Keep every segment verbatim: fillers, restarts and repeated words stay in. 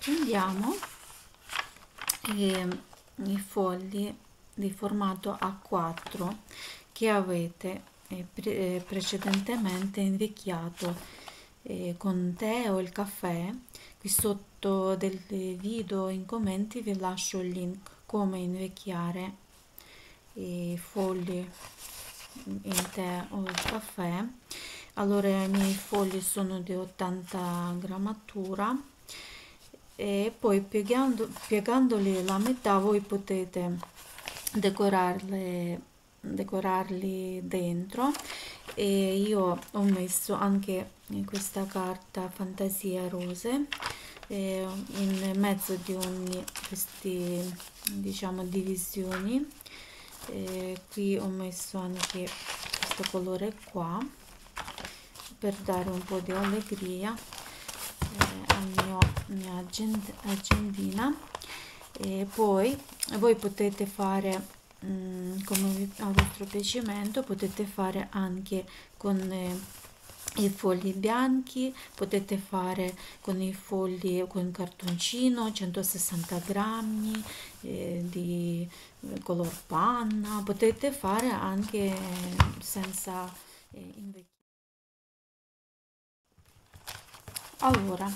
prendiamo eh, i fogli di formato A quattro che avete eh, pre- eh, precedentemente invecchiato eh, con tè o il caffè. Qui sotto del video in commenti vi lascio il link come invecchiare i fogli in tè o il caffè. Allora, i miei fogli sono di ottanta grammatura e poi piegando, piegandoli la metà voi potete decorarle, decorarli dentro, e io ho messo anche in questa carta fantasia rose eh, in mezzo di ogni questi diciamo divisioni. E qui ho messo anche questo colore qua per dare un po' di allegria eh, al mio mia agend- agendina. E poi voi potete fare mm, come vi- a vostro piacimento, potete fare anche con eh, i fogli bianchi, potete fare con i fogli con cartoncino centosessanta grammi eh, di eh, color panna, potete fare anche senza eh, invecchiare. Allora,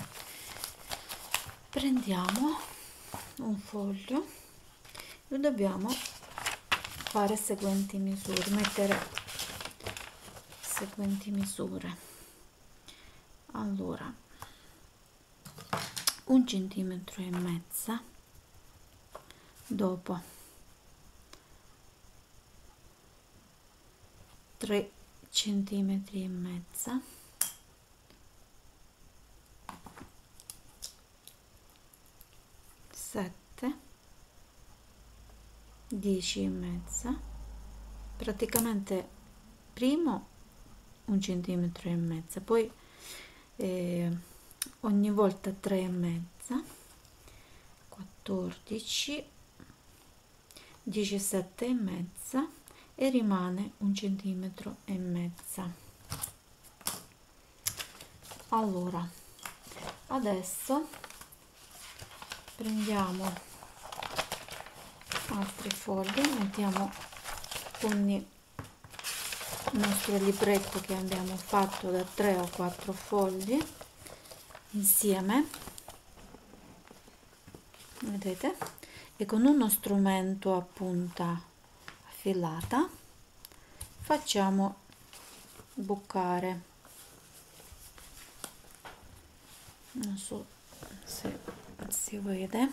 prendiamo un foglio e dobbiamo fare seguenti misure, mettere seguenti misure. Allora, un centimetro e mezza, dopo tre centimetri e mezza, sette, dieci e mezza, praticamente primo un centimetro e mezza, poi eh, ogni volta tre e mezza, quattordici, diciassette e mezza, e rimane un centimetro e mezza. Allora, adesso prendiamo altri fogli, mettiamo con il nostro libretto che abbiamo fatto da tre o quattro fogli insieme, vedete, e con uno strumento a punta affilata facciamo bucare, non so se si vede.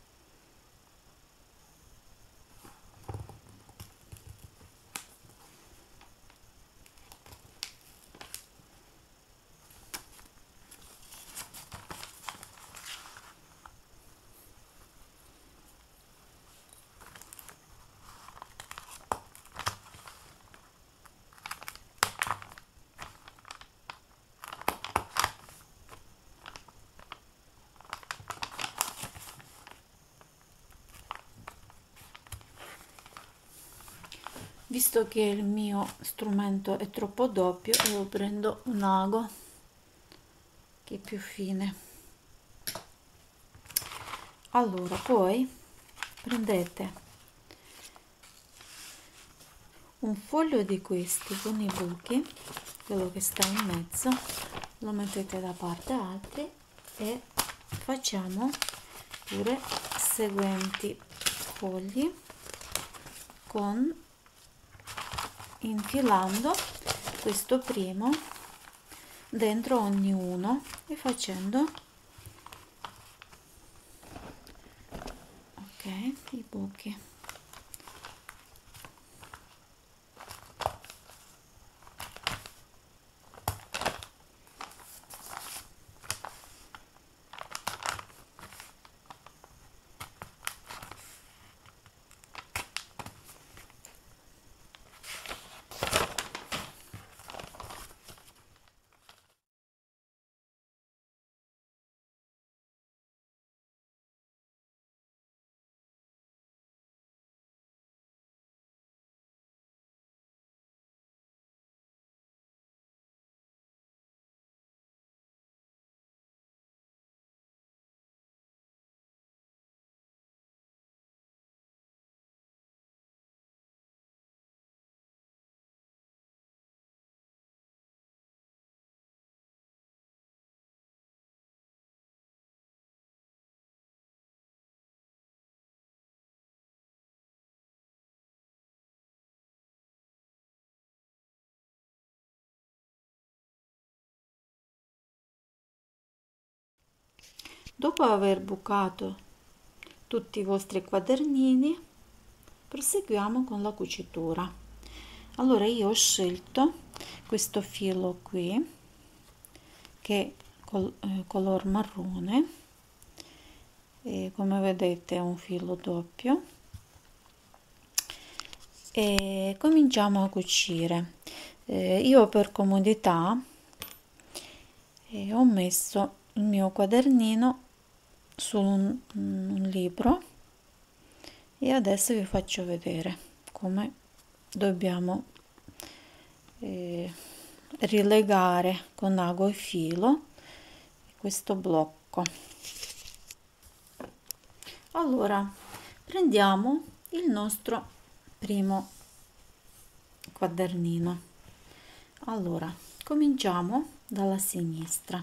Visto che il mio strumento è troppo doppio, io prendo un ago che è più fine. Allora, poi prendete un foglio di questi con i buchi, quello che sta in mezzo, lo mettete da parte altri e facciamo pure seguenti fogli con infilando questo primo dentro ognuno e facendo ok i buchi. Dopo aver bucato tutti i vostri quadernini, proseguiamo con la cucitura. Allora io ho scelto questo filo qui che è col, eh, color marrone, e come vedete è un filo doppio, e cominciamo a cucire. Eh, io per comodità eh, ho messo il mio quadernino su un, un libro e adesso vi faccio vedere come dobbiamo eh, rilegare con ago e filo questo blocco. Allora prendiamo il nostro primo quadernino. Allora cominciamo dalla sinistra.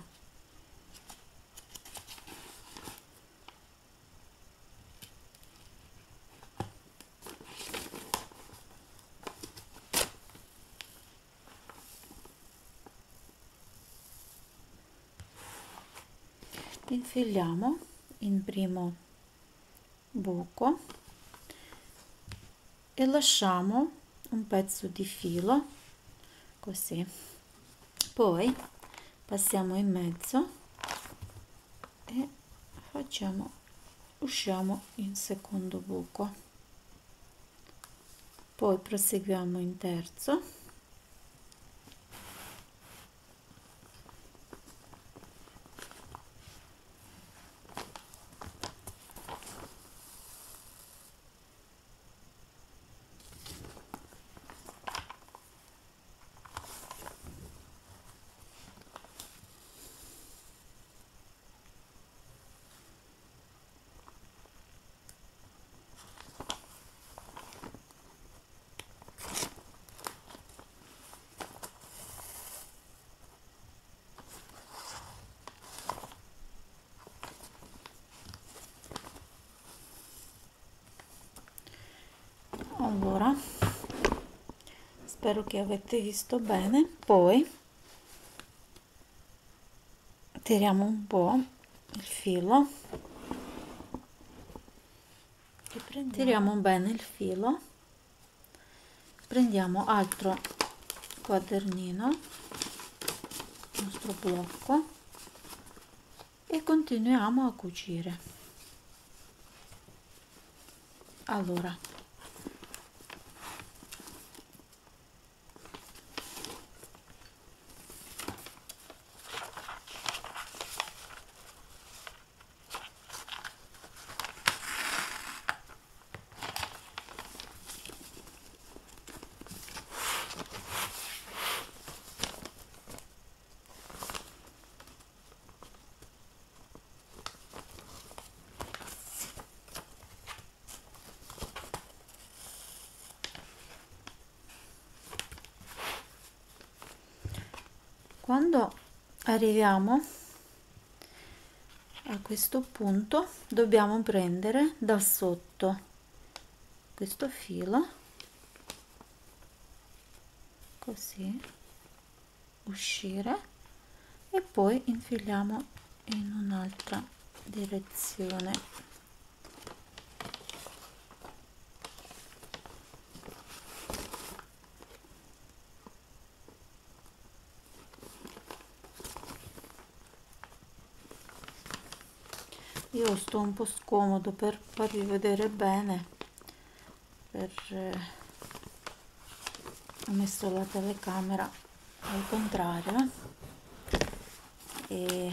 Infiliamo in primo buco e lasciamo un pezzo di filo così, poi passiamo in mezzo e facciamo usciamo in secondo buco, poi proseguiamo in terzo, allora spero che avete visto bene. Poi tiriamo un po' il filo e prendiamo, tiriamo bene il filo, prendiamo altro quadernino, il nostro blocco, e continuiamo a cucire. Allora quando arriviamo a questo punto dobbiamo prendere da sotto questo filo così, uscire e poi infiliamo in un'altra direzione. Io sto un po' scomodo per farvi vedere bene, per eh, ho messo la telecamera al contrario e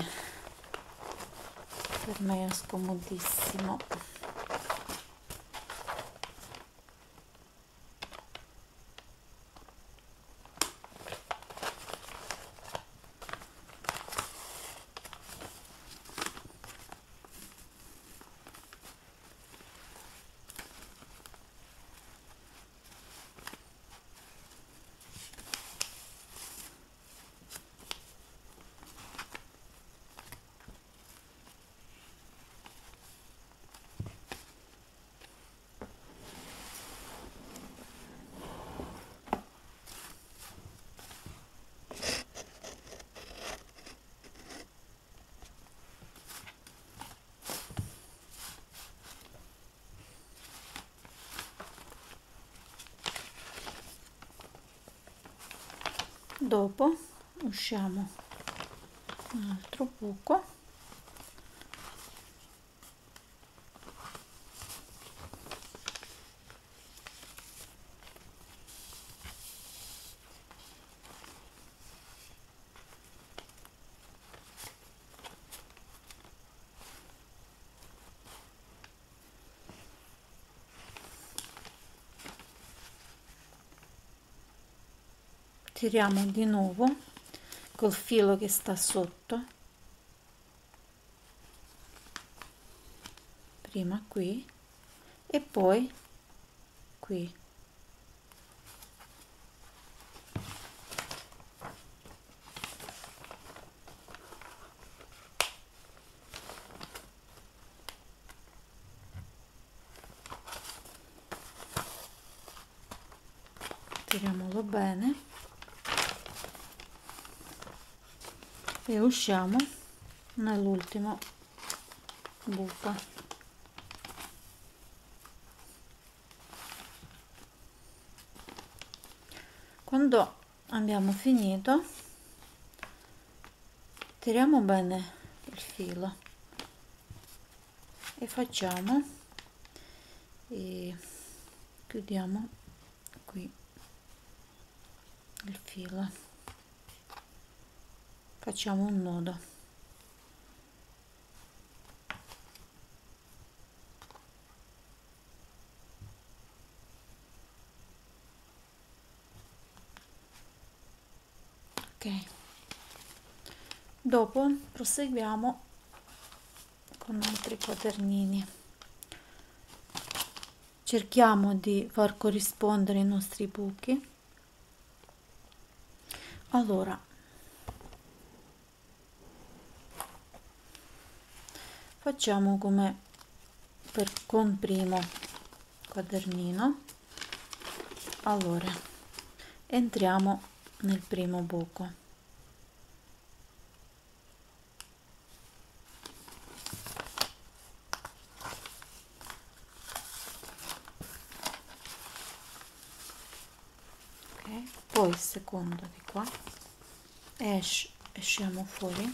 per me è scomodissimo. Dopo usciamo un altro buco, tiriamo di nuovo col filo che sta sotto, prima qui e poi qui. Tiriamolo bene e usciamo nell'ultimo buco. Quando abbiamo finito, tiriamo bene il filo e facciamo e chiudiamo qui il filo, facciamo un nodo. Ok, dopo proseguiamo con altri quadernini. Cerchiamo di far corrispondere i nostri buchi. Allora, facciamo come per con primo quadernino. Allora, entriamo nel primo buco, ok, poi il secondo di qua, esce, esciamo fuori.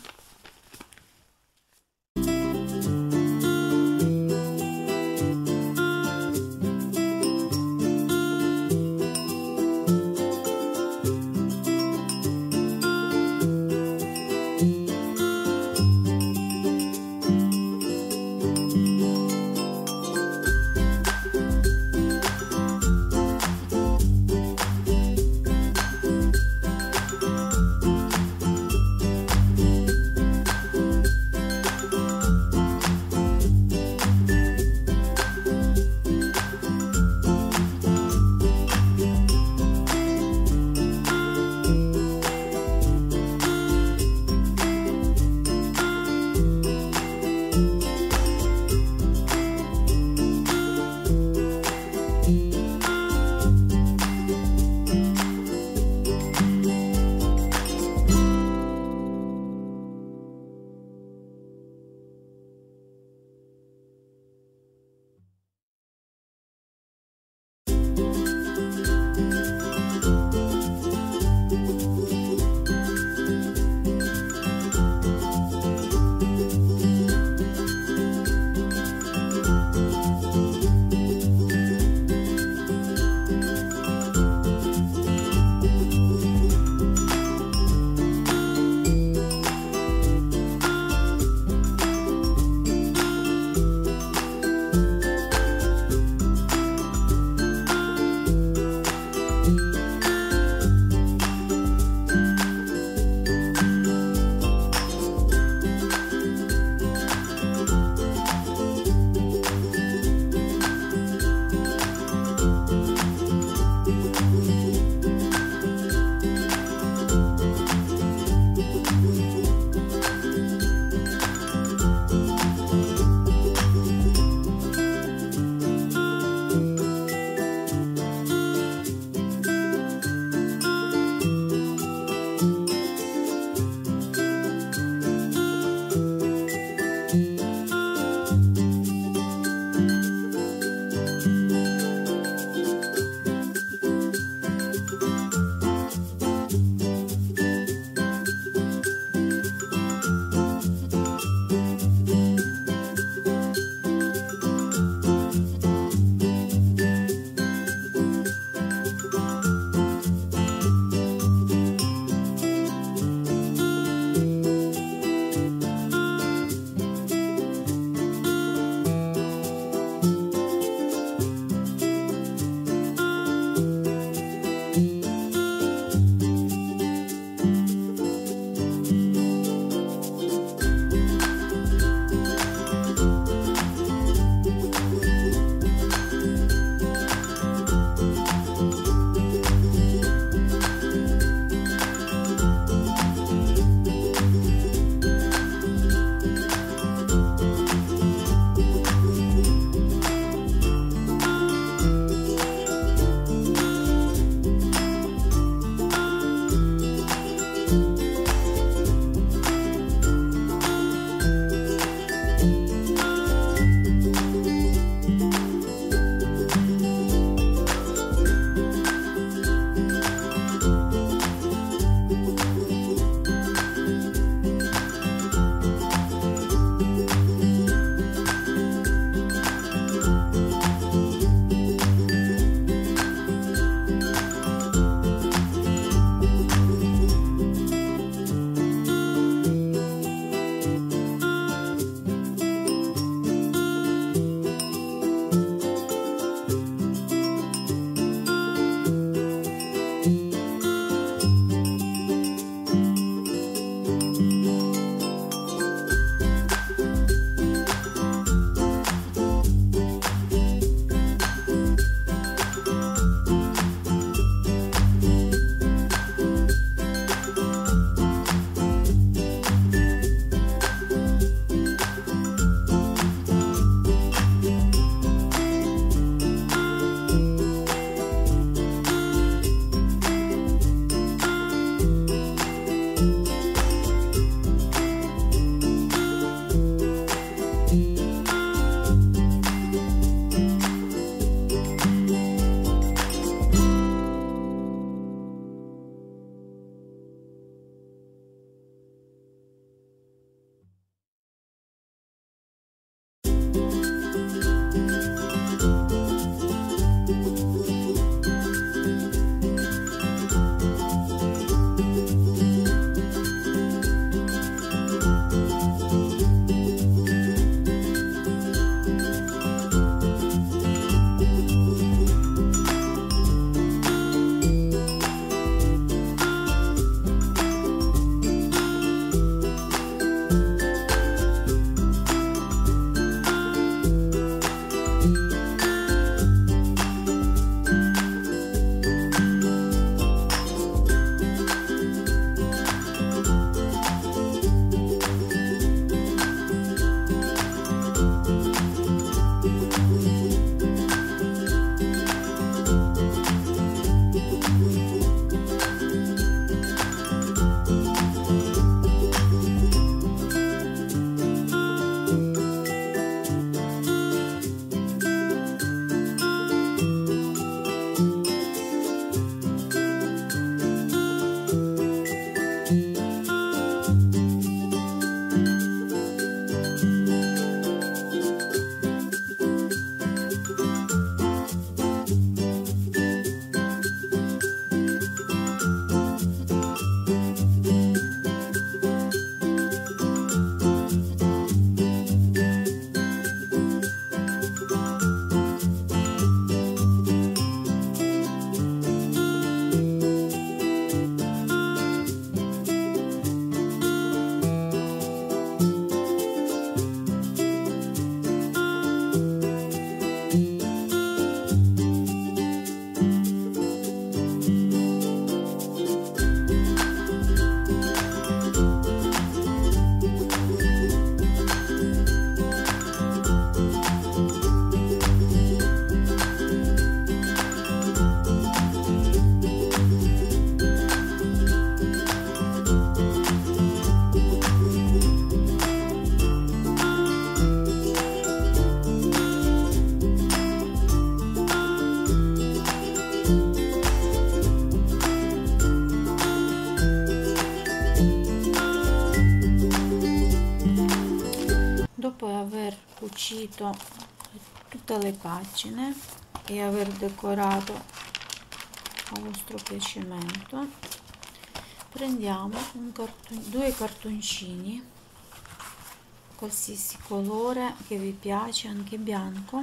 riuscito tutte le pagine e aver decorato a vostro piacimento, prendiamo un carton, due cartoncini, qualsiasi colore che vi piace, anche bianco,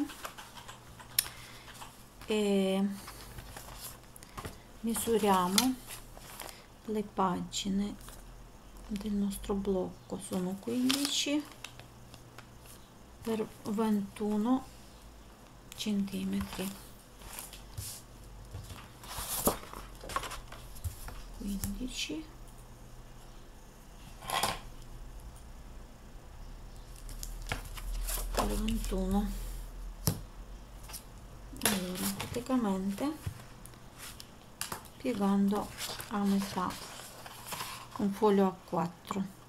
e misuriamo le pagine del nostro blocco. Sono quindici per ventuno centimetri, quindici per ventuno. Allora, praticamente piegando a metà un foglio a quattro,